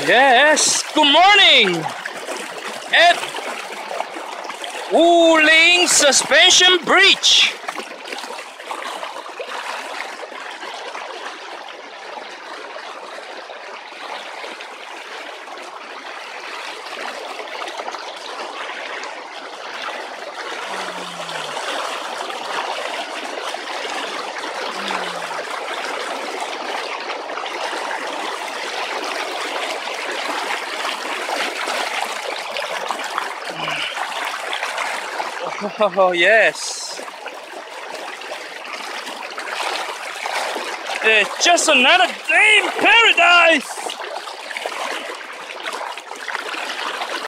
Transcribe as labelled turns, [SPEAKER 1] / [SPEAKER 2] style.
[SPEAKER 1] Yes, good morning at Wuling Suspension Bridge. Oh yes, it's just another day in paradise.